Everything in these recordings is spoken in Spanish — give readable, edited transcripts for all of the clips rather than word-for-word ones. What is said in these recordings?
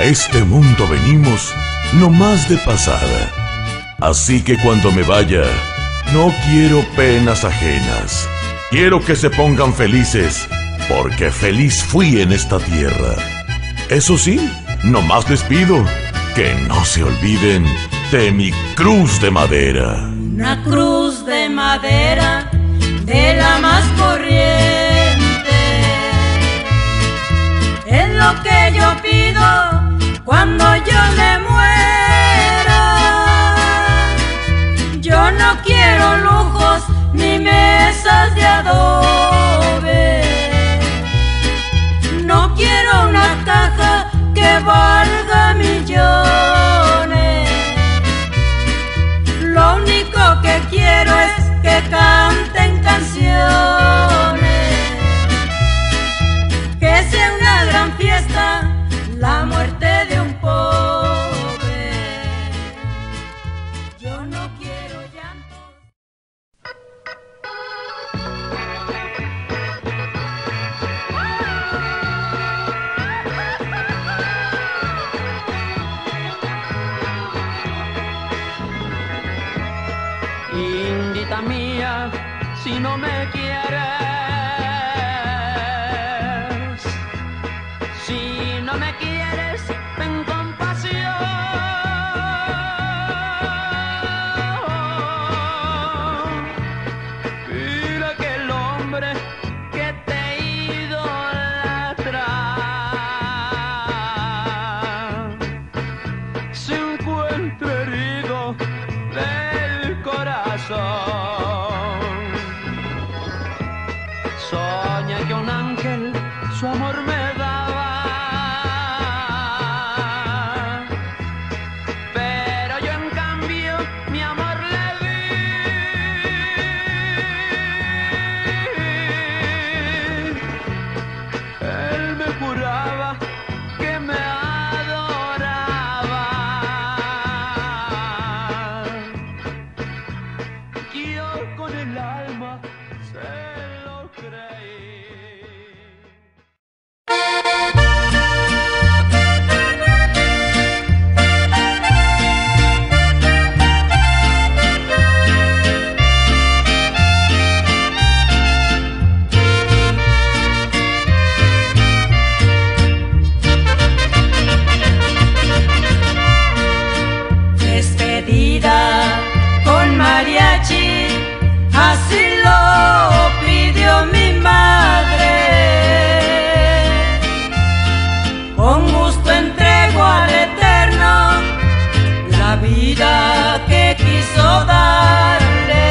este mundo venimos nomás de pasada. Así que cuando me vaya, no quiero penas ajenas. Quiero que se pongan felices, porque feliz fui en esta tierra. Eso sí, nomás les pido que no se olviden de mi cruz de madera. Una cruz de madera de la más corriente es lo que yo pido cuando yo me muera. Yo no quiero lujos ni mesas de adobe. No quiero una caja que valga millones. Lo único que quiero es que canten canciones, que sea una gran fiesta la muerte de un pobre. Yo no quiero llantos. Indita mía, si no me quieres, si no me quieres, ten compasión. Mira que el hombre que te idolatra se encuentra herido del corazón. Soñé que un ángel su amor me daba, pero yo en cambio mi amor le di. Él me juraba que me adoraba. Yo con el alma se lo creí. Despedida con mariachi, así lo pidió mi madre. Con gusto entrego al Eterno la vida que quiso darle.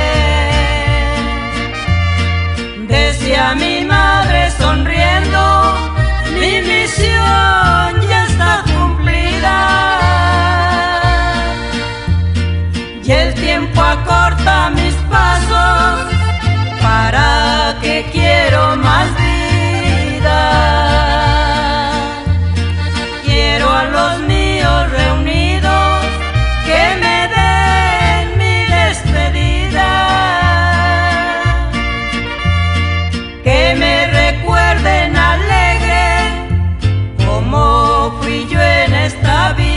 Decía mi madre sonriendo, mi misión ya está cumplida. Y el tiempo acorta mis pasos, ¿para qué quiero más vida? Quiero a los míos reunidos que me den mi despedida, que me recuerden alegre como fui yo en esta vida.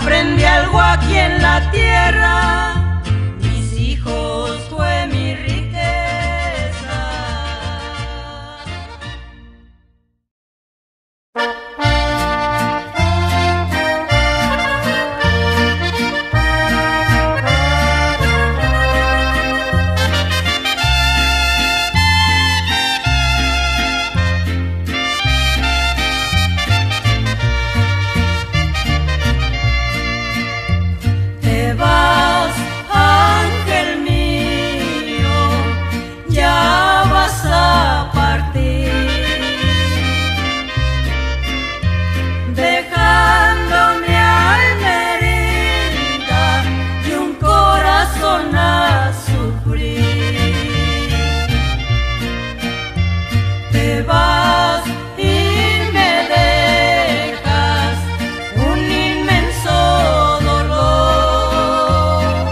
aprendí algo aquí en la tierra. Mis hijos fue mi riqueza. Te vas, ángel mío, ya vas a partir, dejándome alma herida y un corazón a sufrir. Te vas y me dejas un inmenso dolor.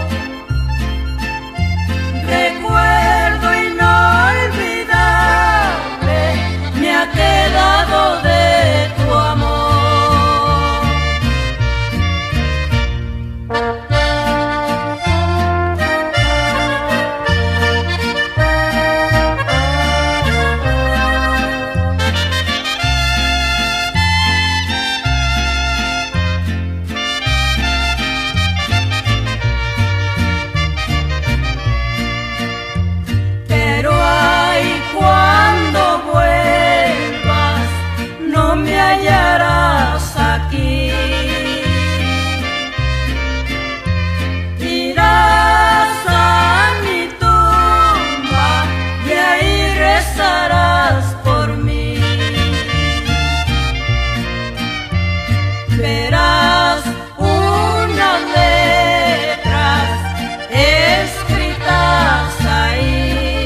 Recuerdo inolvidable me ha quedado de tu amor. Pero ay, cuando vuelvas, no me hallarás aquí. Irás a mi tumba y ahí rezarás por mí. Verás unas letras escritas ahí,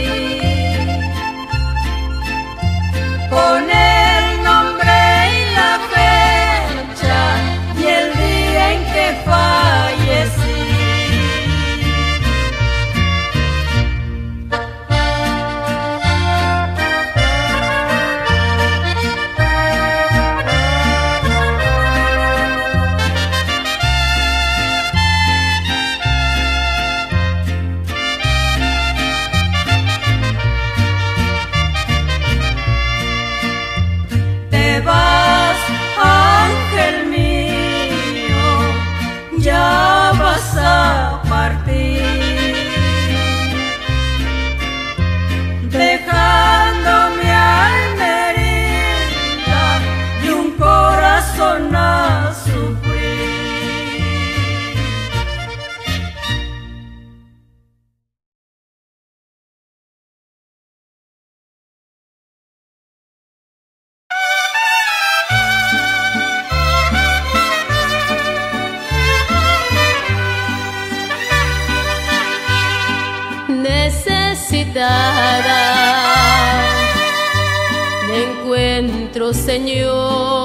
con el nombre y la fecha y el día en que fallecí. Te vas, ángel mío, ya vas a partir, dejándome alma herida y un corazón a sufrir. Necesitada me encuentro, Señor,